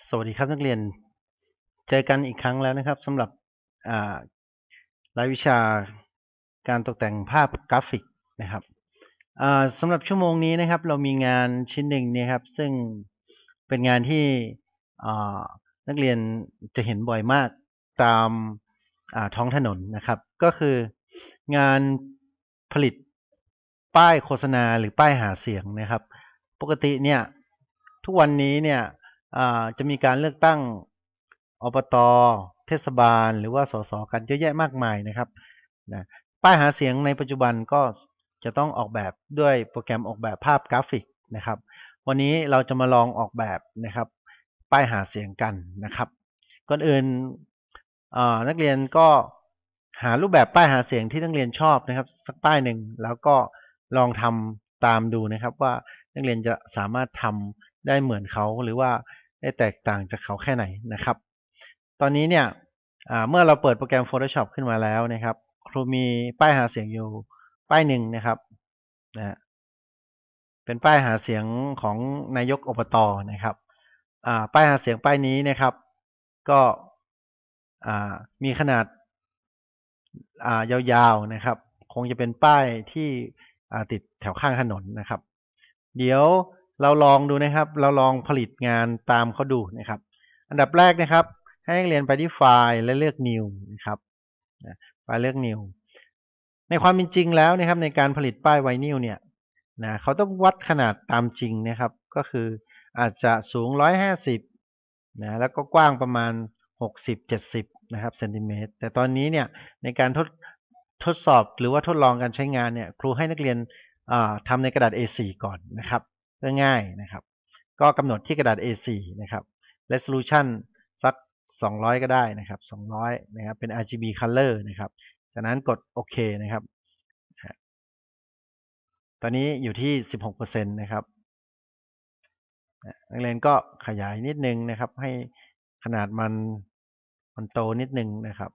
สวัสดีครับนักเรียนเจอกันอีกครั้งแล้วนะครับสำหรับอ่ารายวิชาการตกแต่งภาพกราฟิกนะครับสำหรับชั่วโมงนี้นะครับเรามีงานชิ้นหนึ่งเนี่ยครับซึ่งเป็นงานที่อ่านักเรียนจะเห็นบ่อยมากตามท้องถนนนะครับก็คืองานผลิตป้ายโฆษณาหรือป้ายหาเสียงนะครับปกติเนี่ยทุกวันนี้เนี่ยจะมีการเลือกตั้งอบตเทศบาลหรือว่าสสกันเยอะแยะมากมายนะครับนะป้ายหาเสียงในปัจจุบันก็จะต้องออกแบบด้วยโปรแกรมออกแบบภาพกราฟิกนะครับวันนี้เราจะมาลองออกแบบนะครับป้ายหาเสียงกันนะครับก่อนอื่นนักเรียนก็หารูปแบบป้ายหาเสียงที่นักเรียนชอบนะครับสักป้ายหนึ่งแล้วก็ลองทำตามดูนะครับว่านักเรียนจะสามารถทำได้เหมือนเขาหรือว่าได้แตกต่างจากเขาแค่ไหนนะครับตอนนี้เนี่ยเมื่อเราเปิดโปรแกรม Photoshop ขึ้นมาแล้วนะครับครูมีป้ายหาเสียงอยู่ป้ายหนึ่งนะครับนะเป็นป้ายหาเสียงของนายกอบตนะครับป้ายหาเสียงป้ายนี้นะครับก็มีขนาดยาวๆนะครับคงจะเป็นป้ายที่ติดแถวข้างถนนนะครับเดี๋ยวเราลองดูนะครับเราลองผลิตงานตามเขาดูนะครับอันดับแรกนะครับให้นักเรียนไปที่ไฟล์และเลือก New นะครับไฟล์เลือก New ในความเป็นจริงแล้วนะครับในการผลิตป้ายไวนิลเนี่ยเขาต้องวัดขนาดตามจริงนะครับก็คืออาจจะสูง150แล้วก็กว้างประมาณ60-70นะครับเซนติเมตรแต่ตอนนี้เนี่ยในการทดสอบหรือว่าทดลองการใช้งานเนี่ยครูให้นักเรียนทำในกระดาษ A4 ก่อนนะครับเพื่อง่ายนะครับก็กำหนดที่กระดาษ A4 นะครับ resolution สัก200ก็ได้นะครับ200นะครับเป็น RGB color นะครับจากนั้นกดโอเคนะครับตอนนี้อยู่ที่ 16%นะครับนักเรียนก็ขยายนิดนึงนะครับให้ขนาดมันโตนิดนึงนะครับ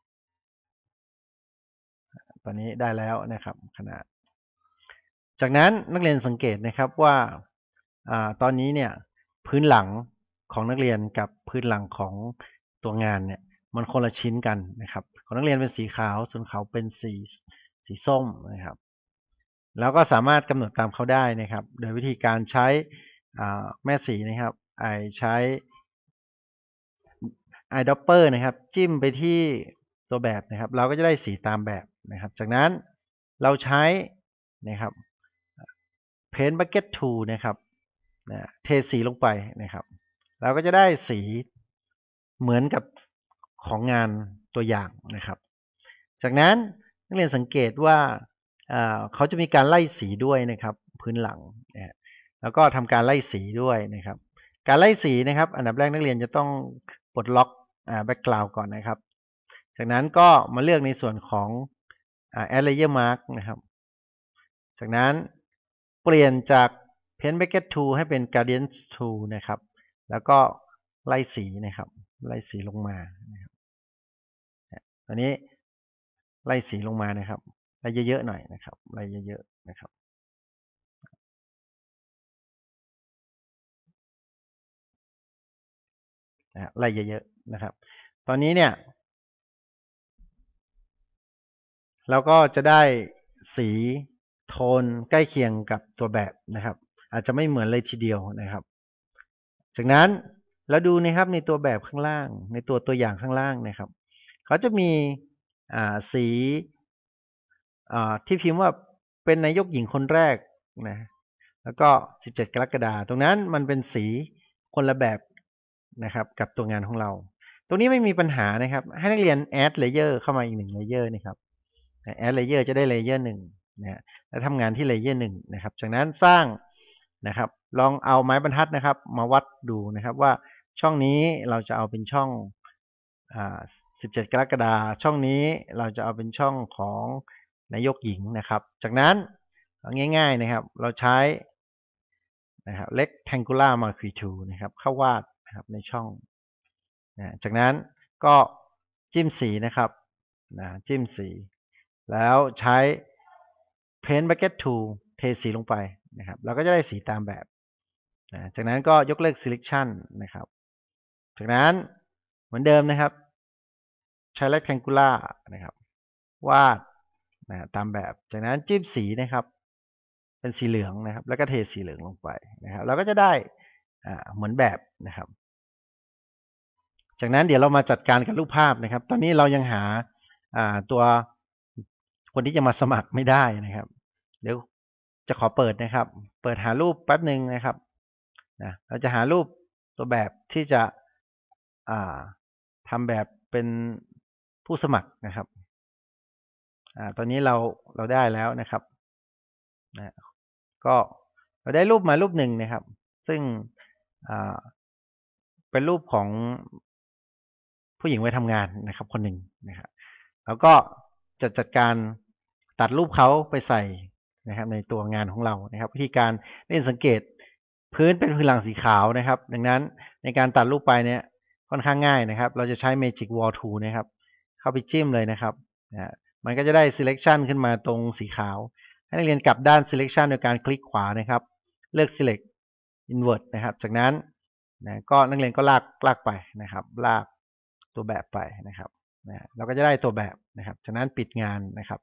ตอนนี้ได้แล้วนะครับขนาดจากนั้นนักเรียนสังเกตนะครับว่าตอนนี้เนี่ยพื้นหลังของนักเรียนกับพื้นหลังของตัวงานเนี่ยมันคนละชิ้นกันนะครับของนักเรียนเป็นสีขาวส่วนเขาเป็นสีส้มนะครับแล้วก็สามารถกำหนดตามเขาได้นะครับโดยวิธีการใช้แม่สีนะครับใช้ eyedropper นะครับจิ้มไปที่ตัวแบบนะครับเราก็จะได้สีตามแบบนะครับจากนั้นเราใช้นะครับ Paint Bucket Tool นะครับเทสีลงไปนะครับเราก็จะได้สีเหมือนกับของงานตัวอย่างนะครับจากนั้นนักเรียนสังเกตว่าเขาจะมีการไล่สีด้วยนะครับพื้นหลังนะแล้วก็ทำการไล่สีด้วยนะครับการไล่สีนะครับอันดับแรกนักเรียนจะต้องปลดล็อกแบ็กกราวด์ก่อนนะครับจากนั้นก็มาเลือกในส่วนของadd layer mask นะครับจากนั้นเปลี่ยนจาก Paint Bucket Tool ให้เป็น Gradient Tool นะครับแล้วก็ไล่สีนะครับไล่สีลงมานะครับตอนนี้ไล่สีลงมานะครับไล่เยอะๆหน่อยนะครับไล่เยอะๆนะครับไล่เยอะๆนะครับตอนนี้เนี่ยเราก็จะได้สีโทนใกล้เคียงกับตัวแบบนะครับอาจจะไม่เหมือนเลยทีเดียวนะครับจากนั้นเราดูนะครับในตัวแบบข้างล่างในตัวอย่างข้างล่างนะครับเขาจะมีสีที่พิมพ์ว่าเป็นนายกหญิงคนแรกนะแล้วก็17กรกฎาคมตรงนั้นมันเป็นสีคนละแบบนะครับกับตัวงานของเราตรงนี้ไม่มีปัญหานะครับให้นักเรียน add layer เข้ามาอีก1 layer นะครับ add layer จะได้ layer 1นะแล้วทำงานที่ layer 1นะครับจากนั้นสร้างนะครับลองเอาไม้บรรทัดนะครับมาวัดดูนะครับว่าช่องนี้เราจะเอาเป็นช่อง17กรกฎาคมช่องนี้เราจะเอาเป็นช่องของนายกหญิงนะครับจากนั้นง่ายๆนะครับเราใช้นะครับ rectangular marquee tool นะครับเข้าวาดนะครับในช่องจากนั้นก็จิ้มสีนะครับจิ้มสีแล้วใช้ Paint Bucket Tool เทสีลงไปนะครับเราก็จะได้สีตามแบบจากนั้นก็ยกเลิก selection นะครับจากนั้นเหมือนเดิมนะครับใช้ rectangular นะครับวาดตามแบบจากนั้นจิ้มสีนะครับเป็นสีเหลืองนะครับแล้วก็เทสีเหลืองลงไปนะครับเราก็จะได้เหมือนแบบนะครับจากนั้นเดี๋ยวเรามาจัดการกับรูปภาพนะครับตอนนี้เรายังหาตัวคนที่จะมาสมัครไม่ได้นะครับเดี๋ยวจะขอเปิดนะครับเปิดหารูปแป๊บหนึ่งนะครับเราจะหารูปตัวแบบที่จะทำแบบเป็นผู้สมัครนะครับตอนนี้เราได้แล้วนะครับก็เราได้รูปมารูปหนึ่งนะครับซึ่งเป็นรูปของผู้หญิงวัยทำงานนะครับคนหนึ่งนะครับแล้วก็จะจัดการตัดรูปเขาไปใส่นะครับในตัวงานของเรานะครับวิธีการเล่นสังเกตพื้นเป็นพื้นหลังสีขาวนะครับ ดังนั้นในการตัดรูปไปเนี่ยค่อนข้างง่ายนะครับเราจะใช้ Magic Wall Tool นะครับเข้าไปจิ้มเลยนะครับมันก็จะได้ selection ขึ้นมาตรงสีขาวให้นักเรียนกลับด้าน selection โดยการคลิกขวานะครับเลือก select invert นะครับจากนั้นก็นักเรียนก็ลากไปนะครับลากตัวแบบไปนะครับเราก็จะได้ตัวแบบนะครับจากนั้นปิดงานนะครับ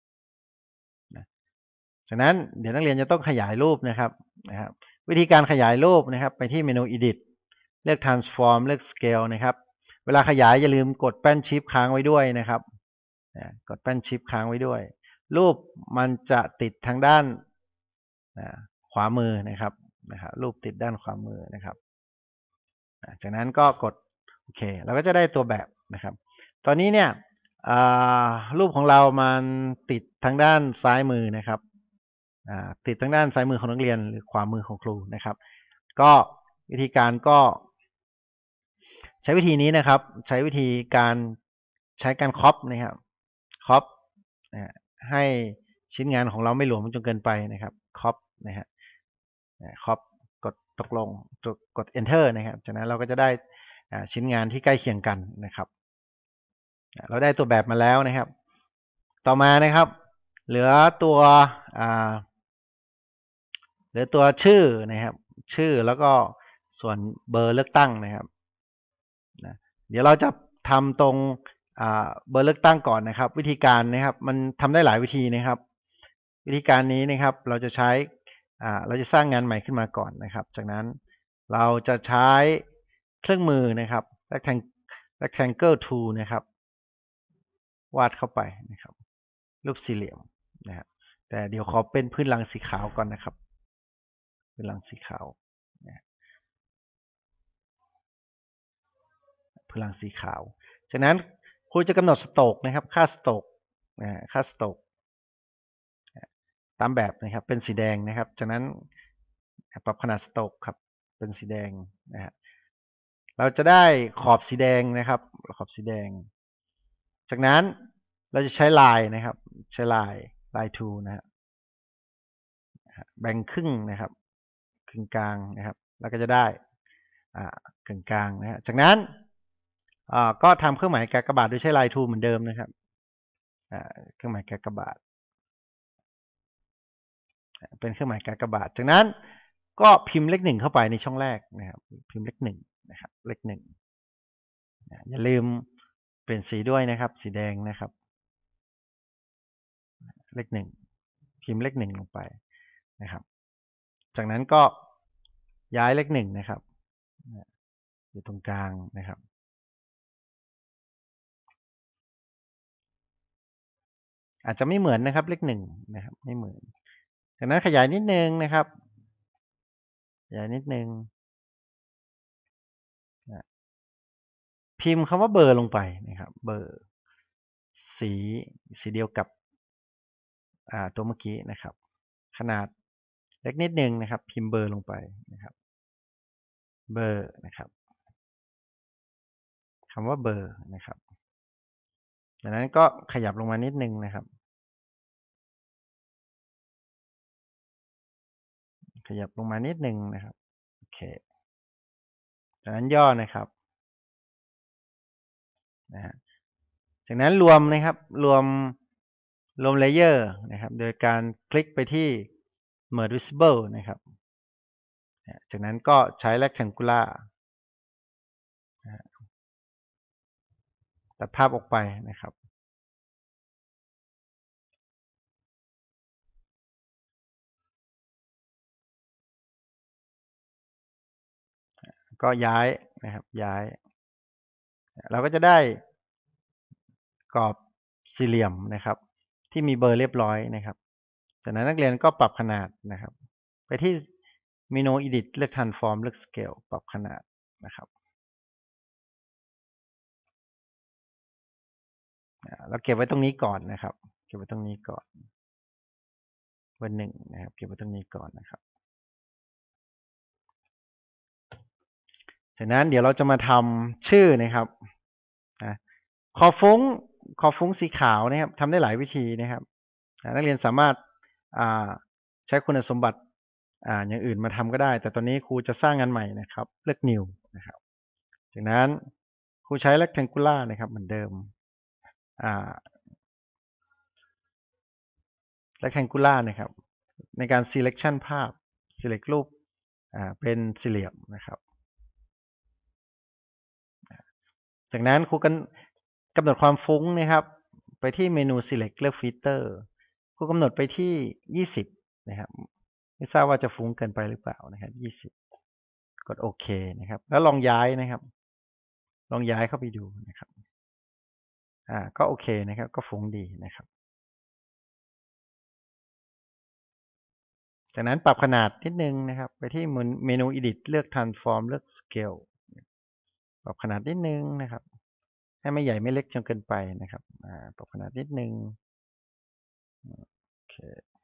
จากนั้นเดี๋ยวนักเรียนจะต้องขยายรูปนะครับวิธีการขยายรูปนะครับไปที่เมนู edit เลือก transform เลือก scale นะครับเวลาขยายอย่าลืมกดแป้นชิปค้างไว้ด้วยนะครับกดแป้นชิปค้างไว้ด้วยรูปมันจะติดทางด้านขวามือนะครับรูปติดด้านขวามือนะครับจากนั้นก็กดโอเคเราก็จะได้ตัวแบบนะครับตอนนี้เนี่ยรูปของเรามันติดทางด้านซ้ายมือนะครับติดทางด้านซ้ายมือของนักเรียนหรือขวามือของครูนะครับก็วิธีการก็ใช้วิธีนี้นะครับใช้วิธีการใช้การคอปนะครับคอปให้ชิ้นงานของเราไม่หลวมจนเกินไปนะครับคอปนะฮะคอปกดตกลงกด enter นะครับจากนั้นเราก็จะได้ชิ้นงานที่ใกล้เคียงกันนะครับเราได้ตัวแบบมาแล้วนะครับต่อมานะครับเหลือตัวชื่อนะครับชื่อแล้วก็ส่วนเบอร์เลือกตั้งนะครับเดี๋ยวเราจะทำตรงเบอร์เลือกตั้งก่อนนะครับวิธีการนะครับมันทำได้หลายวิธีนะครับวิธีการนี้นะครับเราจะใช้เราจะสร้างงานใหม่ขึ้นมาก่อนนะครับจากนั้นเราจะใช้เครื่องมือนะครับ rectangle tool นะครับวาดเข้าไปนะครับรูปสี่เหลี่ยมนะครับแต่เดี๋ยวขอเป็นพื้นหลังสีขาวก่อนนะครับพื้นหลังสีขาวพื้นหลังสีขาวจากนั้นครูจะกำหนดสโตกนะครับค่าสโตกตามแบบนะครับเป็นสีแดงนะครับจากนั้นปรับขนาดสโตกครับเป็นสีแดงนะฮะเราจะได้ขอบสีแดงนะครับขอบสีแดงจากนั้นเราจะใช้ลายนะครับใช้ลายทูนะฮะแบ่งครึ่งนะครับครึ่งกลางนะครับแล้วก็จะได้ครึ่งกลางนะฮะจากนั้นก็ทำเครื่องหมายกากบาทโดยใช้ลายทูเหมือนเดิมนะครับเครื่องหมายกากบาทเป็นเครื่องหมายกากบาทจากนั้นก็พิมพ์เลขหนึ่งเข้าไปในช่องแรกนะครับพิมพ์เลขหนึ่งนะครับเลขหนึ่งอย่าลืมเปลี่ยนสีด้วยนะครับสีแดงนะครับเลขหนึ่งพิมพ์เลขหนึ่งลงไปนะครับจากนั้นก็ย้ายเลขหนึ่งนะครับอยู่ตรงกลางนะครับอาจจะไม่เหมือนนะครับเลขหนึ่งนะครับไม่เหมือนจากนั้นขยายนิดนึงนะครับขยายนิดนึงพิมพ์คำว่าเบอร์ลงไปนะครับเบอร์สีเดียวกับตัวเมื่อกี้นะครับขนาดเล็กนิดนึงนะครับพิมพ์เบอร์ลงไปนะครับเบอร์นะครับคำว่าเบอร์นะครับจากนั้นก็ขยับลงมานิดนึงนะครับขยับลงมานิดนึงนะครับโอเคจากนั้นย่อนะครับนะฮะจากนั้นรวมนะครับรวมเลเยอร์นะครับโดยการคลิกไปที่ Merge Visible นะครับจากนั้นก็ใช้ Rectangular ตัดภาพออกไปนะครับก็ย้ายนะครับย้ายเราก็จะได้กรอบสี่เหลี่ยมนะครับที่มีเบอร์เรียบร้อยนะครับจากนั้นนักเรียนก็ปรับขนาดนะครับไปที่เมนู Edit เลือก Transform เลือก Scale ปรับขนาดนะครับเราเก็บไว้ตรงนี้ก่อนนะครับเก็บไว้ตรงนี้ก่อนเบอร์หนึ่งนะครับเก็บไว้ตรงนี้ก่อนนะครับจากนั้นเดี๋ยวเราจะมาทำชื่อนะครับนะขอบฟุ้งขอบฟุ้งสีขาวนะครับทำได้หลายวิธีนะครับนักเรียนสามารถใช้คุณสมบัติอย่างอื่นมาทำก็ได้แต่ตอนนี้ครูจะสร้างงานใหม่นะครับเลือก New นะครับจากนั้นครูใช้ Rectangular นะครับเหมือนเดิมอ่า Rectangular นะครับในการ selection ภาพ select รูปเป็นสี่เหลี่ยมนะครับจากนั้นครูกันกำหนดความฟุ้งนะครับไปที่เมนู select เลือก filter ครูกำหนดไปที่20นะครับไม่ทราบว่าจะฟุ้งเกินไปหรือเปล่านะครับ20กดโอเคนะครับแล้วลองย้ายนะครับลองย้ายเข้าไปดูนะครับก็โอเคนะครับก็ฟุ้งดีนะครับจากนั้นปรับขนาดนิดนึงนะครับไปที่เมนู edit เลือก transform เลือก scale ปรับขนาดนิดนึงนะครับให้ไม่ใหญ่ไม่เล็กจนเกินไปนะครับปรับขนาดนิดนึงโอเค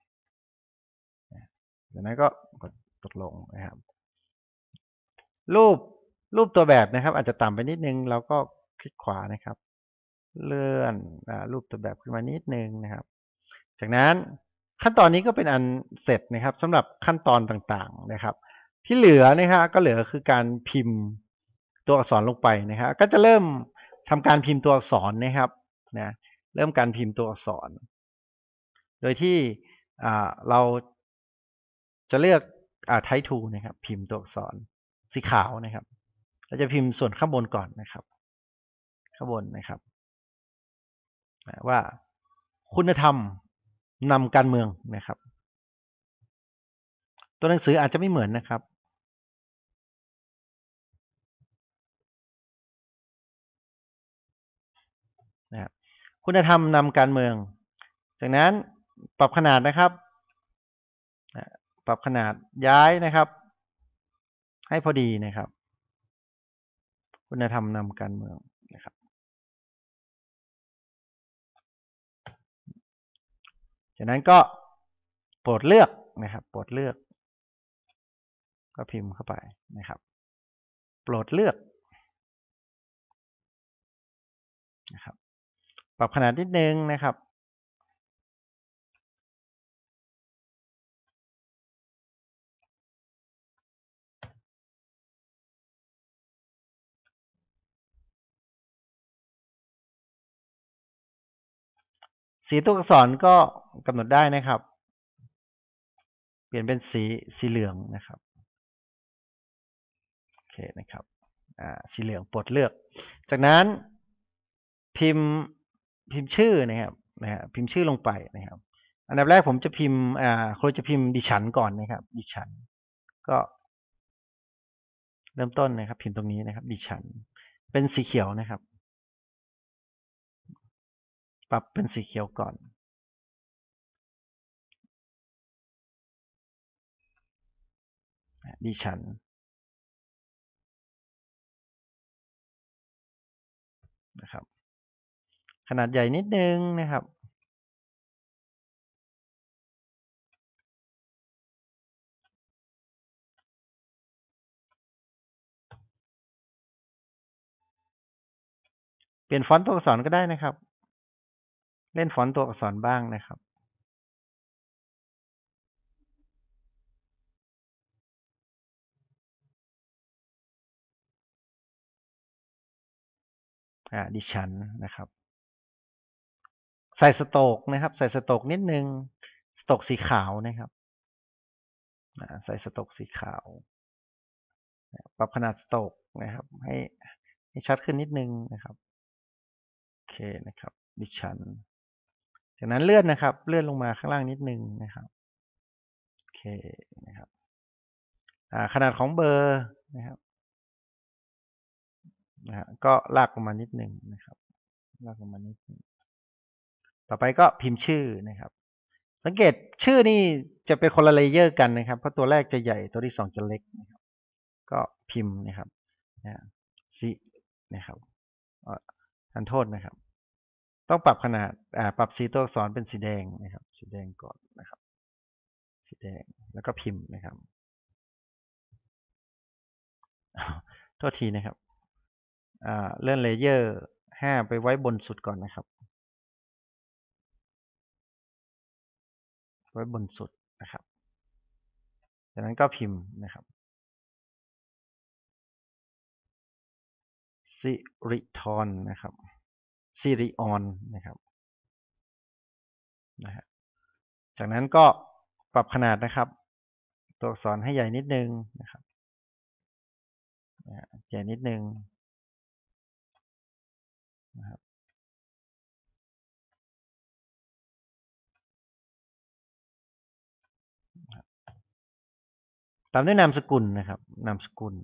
จากนั้นก็กดตกลงนะครับรูปรูปตัวแบบนะครับอาจจะต่ำไปนิดนึงเราก็คลิกขวานะครับเลื่อนรูปตัวแบบขึ้นมานิดนึงนะครับจากนั้นขั้นตอนนี้ก็เป็นอันเสร็จนะครับสำหรับขั้นตอนต่างๆนะครับที่เหลือนะครับก็เหลือคือการพิมพ์ตัวอักษรลงไปนะครับก็จะเริ่มทำการพิมพ์ตัวอักษรนะครับนะเริ่มการพิมพ์ตัวอักษรโดยที่เราจะเลือกType 2นะครับพิมพ์ตัวอักษรสีขาวนะครับเราจะพิมพ์ส่วนข้างบนก่อนนะครับข้างบนนะครับว่าคุณธรรมนำการเมืองนะครับตัวหนังสืออาจจะไม่เหมือนนะครับนะครับคุณธรรมนำการเมืองจากนั้นปรับขนาดนะครับปรับขนาดย้ายนะครับให้พอดีนะครับคุณธรรมนำการเมืองนะครับจากนั้นก็โปรดเลือกนะครับโปรดเลือกก็พิมพ์เข้าไปนะครับโปรดเลือกนะครับปรับขนาดนิดนึงนะครับสีตัวอักษรก็กำหนดได้นะครับเปลี่ยนเป็นสีเหลืองนะครับโอเคนะครับสีเหลืองปลดเลือกจากนั้นพิมพ์พิมพ์ชื่อนะครับพิมพ์ชื่อลงไปนะครับอันดับแรกผมจะพิมพ์ครูจะพิมพ์ดิฉันก่อนนะครับดิฉันก็เริ่มต้นนะครับพิมพ์ตรงนี้นะครับดิฉันเป็นสีเขียวนะครับปรับเป็นสีเขียวก่อนดิฉันนะครับขนาดใหญ่นิดนึงนะครับเปลี่ยนฟอนต์ตัวอักษรก็ได้นะครับเล่นฟอนต์ตัวอักษรบ้างนะครับดิฉันนะครับใส่สโตกนะครับใส่สโตกนิดนึงสโตกสีขาวนะครับใส่สโตกสีขาวปรับขนาดสโตกนะครับให้ชัดขึ้นนิดนึงนะครับนะครับดิฉันจากนั้นเลื่อนนะครับเลื่อนลงมาข้างล่างนิดนึงนะครับโอเคนะครับขนาดของเบอร์นะครับก็ลากลงมานิดนึงนะครับลากลงมานิดนึงต่อไปก็พิมพ์ชื่อนะครับสังเกตชื่อนี่จะเป็นคนละเลเยอร์กันนะครับเพราะตัวแรกจะใหญ่ตัวที่สองจะเล็กนะครับก็พิมพ์นะครับสินะครับทันโทษนะครับต้องปรับขนาดปรับสีตัวอักษรเป็นสีแดงนะครับสีแดงก่อนนะครับสีแดงแล้วก็พิมพ์นะครับโทษทีนะครับเลื่อนเลเยอร์5ไปไว้บนสุดก่อนนะครับไว้บนสุดนะครับจากนั้นก็พิมพ์นะครับสิริธรนะครับสิริออนนะครับจากนั้นก็ปรับขนาดนะครับตัวอักษรให้ใหญ่นิดนึงนะครับใหญ่นิดนึงนะครับตามด้วยนามสกุลนะครับนามสกุล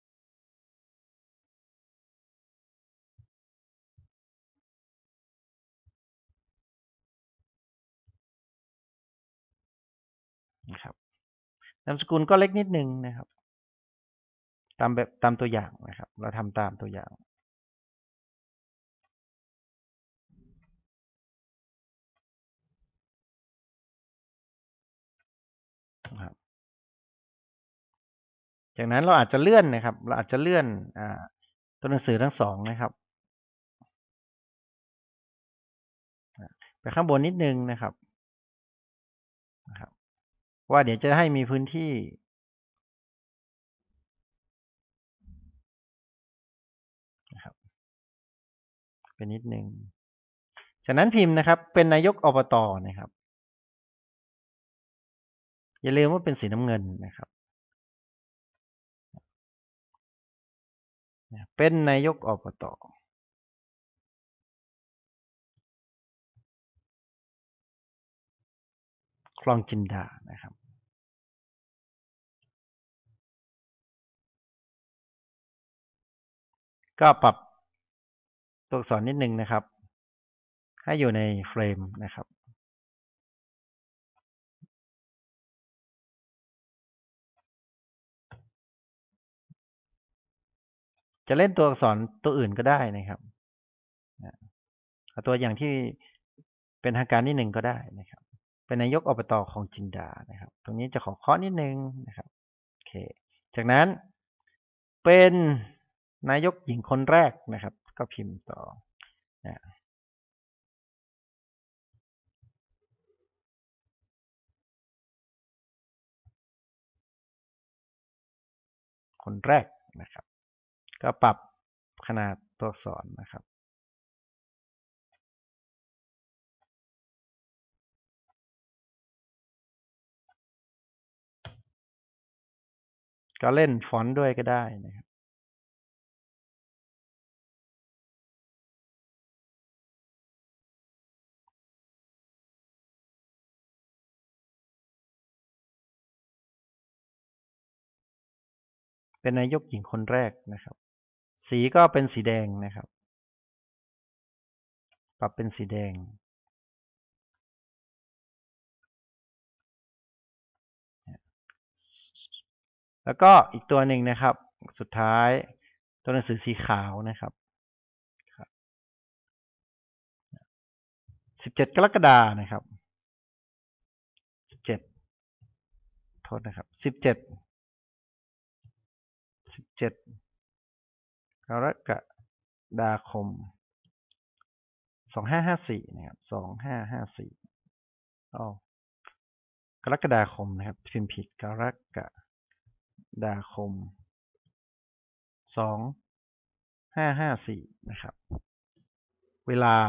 นะครับนามสกุลก็เล็กนิดนึงนะครับตามตัวอย่างนะครับเราทำตามตัวอย่างนะครับจากนั้นเราอาจจะเลื่อนนะครับเราอาจจะเลื่อนตัวหนังสือทั้งสองนะครับไปข้างบนนิดนึงนะครับว่าเดี๋ยวจะให้มีพื้นที่นะครับเป็นนิดนึงจากนั้นพิมพ์นะครับเป็นนายกอบต.นะครับอย่าลืมว่าเป็นสีน้ำเงินนะครับเป็นนายกอบต.คลองจินดานะครับก็ปรับตัวอักษรนิดนึงนะครับให้อยู่ในเฟรมนะครับจะเล่นตัวอักษรตัวอื่นก็ได้นะครับเอาตัวอย่างที่เป็นทางการนิดนึงก็ได้นะครับเป็นนายกอบต.คลองจินดานะครับตรงนี้จะขอเคาะนิดนึงนะครับโอเคจากนั้นเป็นนายกหญิงคนแรกนะครับก็พิมพ์ต่อนะคนแรกนะครับก็ปรับขนาดตัวอักษรนะครับก็เล่นฟอนต์ด้วยก็ได้นะครับเป็นนายกหญิงคนแรกนะครับสีก็เป็นสีแดงนะครับปรับเป็นสีแดงแล้วก็อีกตัวหนึ่งนะครับสุดท้ายตัวหนังสือสีขาวนะครับ17กรกฎานะครับ17โทษนะครับ17กรกฎาคม2554นะครับ2554อ๋อกรกฎาคมนะครับพิมพ์ผิดกรกฎาคม2554นะครับเวลา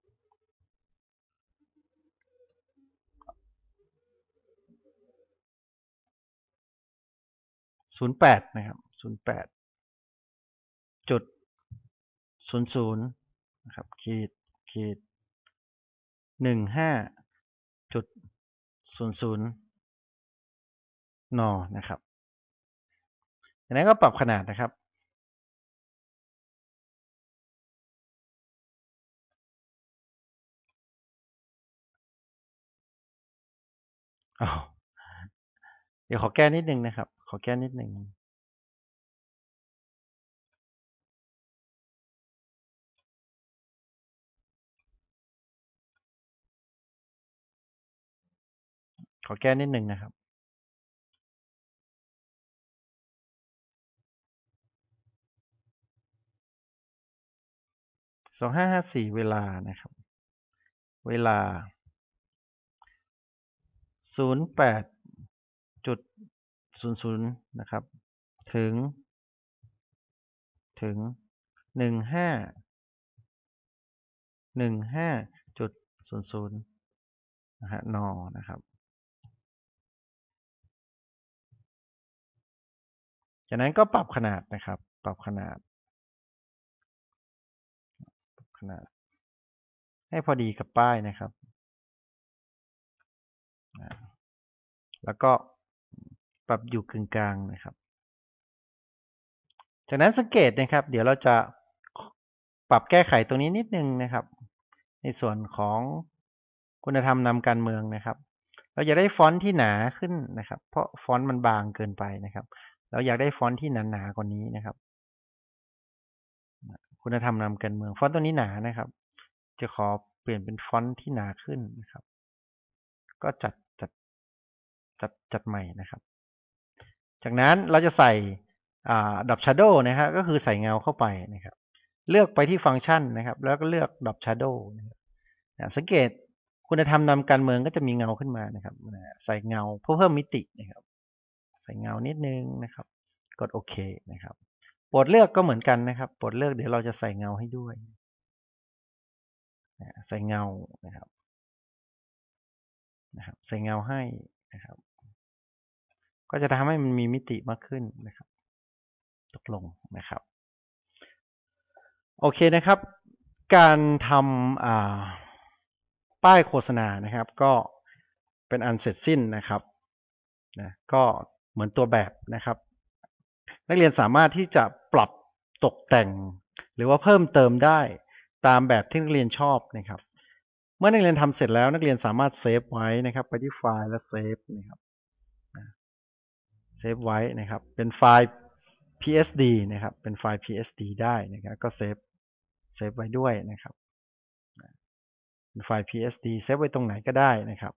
08นะครับ08.00นะครับขีดขีด15.00 นนะครับจากนั้นก็ปรับขนาดนะครับเดี๋ยวขอแก้นิดนึงนะครับขอแก้นิดนึงนะครับ2554เวลานะครับเวลา08.00นะครับถึง15.00นะฮะนะครับจากนั้นก็ปรับขนาดนะครับปรับขนาดให้พอดีกับป้ายนะครับแล้วก็ปรับอยู่กึ่งกลางนะครับจากนั้นสังเกตนะครับเดี๋ยวเราจะปรับแก้ไขตรงนี้นิดนึงนะครับในส่วนของคุณธรรมนำการเมืองนะครับเราอยากได้ฟอนต์ที่หนาขึ้นนะครับเพราะฟอนต์มันบางเกินไปนะครับเราอยากได้ฟอนต์ที่หนาๆกว่านี้นะครับคุณธรรมนำการเมืองฟอนต์ตัวนี้หนานะครับจะขอเปลี่ยนเป็นฟอนต์ที่หนาขึ้นนะครับก็จัดใหม่นะครับจากนั้นเราจะใส่Drop Shadow นะครับก็คือใส่เงาเข้าไปนะครับเลือกไปที่ฟังก์ชันนะครับแล้วก็เลือก Drop Shadow นะครับสังเกตคุณธรรมนำการเมืองก็จะมีเงาขึ้นมานะครับใส่เงาเพื่อเพิ่มมิตินะครับใส่เงานิดนึงนะครับกดโอเคนะครับโปรดเลือกก็เหมือนกันนะครับโปรดเลือกเดี๋ยวเราจะใส่เงาให้ด้วยใส่เงานะครับใส่เงาให้นะครับก็จะทำให้มันมีมิติมากขึ้นนะครับตกลงนะครับโอเคนะครับการทำป้ายโฆษณานะครับก็เป็นอันเสร็จสิ้นนะครับก็เหมือนตัวแบบนะครับนักเรียนสามารถที่จะปรับตกแต่งหรือว่าเพิ่มเติมได้ตามแบบที่นักเรียนชอบนะครับเมื่อนักเรียนทำเสร็จแล้วนักเรียนสามารถเซฟไว้นะครับไปที่ไฟล์และเซฟนะครับเซฟไว้นะครับเป็นไฟล์ PSD นะครับเป็นไฟล์ PSD ได้นะครับก็เซฟไว้ด้วยนะครับเป็นไฟล์ PSD เซฟไว้ตรงไหนก็ได้นะครับ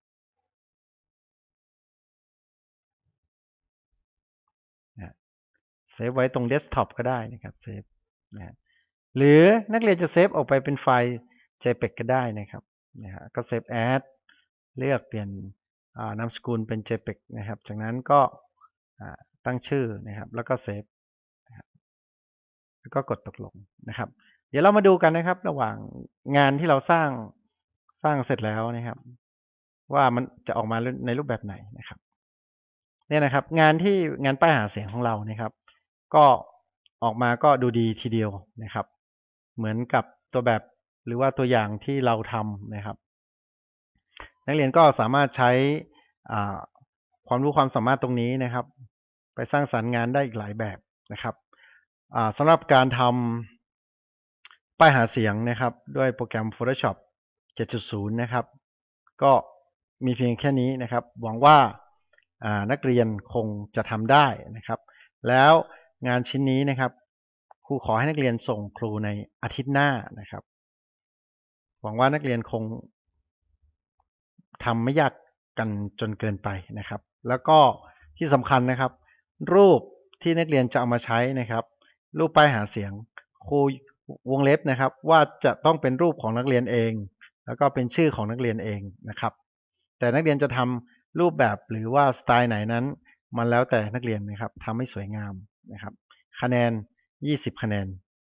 เซฟไว้ตรงเดสก์ท็อปก็ได้นะครับเซฟนะหรือนักเรียนจะเซฟออกไปเป็นไฟล์ JPEG ก็ได้นะครับก็เซฟแอดเลือกเปลี่ยนนามสกุลเป็น JPEG นะครับจากนั้นก็ตั้งชื่อนะครับแล้วก็เซฟแล้วก็กดตกลงนะครับเดี๋ยวเรามาดูกันนะครับระหว่างงานที่เราสร้างเสร็จแล้วนะครับว่ามันจะออกมาในรูปแบบไหนนะครับเนี่ยนะครับงานป้ายหาเสียงของเรานะครับก็ออกมาก็ดูดีทีเดียวนะครับเหมือนกับตัวแบบหรือว่าตัวอย่างที่เราทำนะครับนักเรียนก็สามารถใช้ความรู้ความสามารถตรงนี้นะครับไปสร้างสรรค์งานได้อีกหลายแบบนะครับสำหรับการทำป้ายหาเสียงนะครับด้วยโปรแกรม Photoshop 7.0 นะครับก็มีเพียงแค่นี้นะครับหวังว่านักเรียนคงจะทำได้นะครับแล้วงานชิ้นนี้นะครับครูขอให้นักเรียนส่งครูในอาทิตย์หน้านะครับหวังว่านักเรียนคงทำไม่ยากกันจนเกินไปนะครับแล้วก็ที่สำคัญนะครับรูปที่นักเรียนจะเอามาใช้นะครับรูปป้ายหาเสียงครูวงเล็บนะครับว่าจะต้องเป็นรูปของนักเรียนเองแล้วก็เป็นชื่อของนักเรียนเองนะครับแต่นักเรียนจะทำรูปแบบหรือว่าสไตล์ไหนนั้นมันแล้วแต่นักเรียนนะครับทำให้สวยงามนะครับคะแนน20คะแนน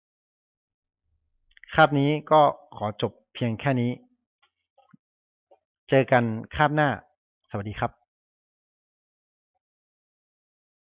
คาบนี้ก็ขอจบเพียงแค่นี้เจอกันคาบหน้าสวัสดีครับ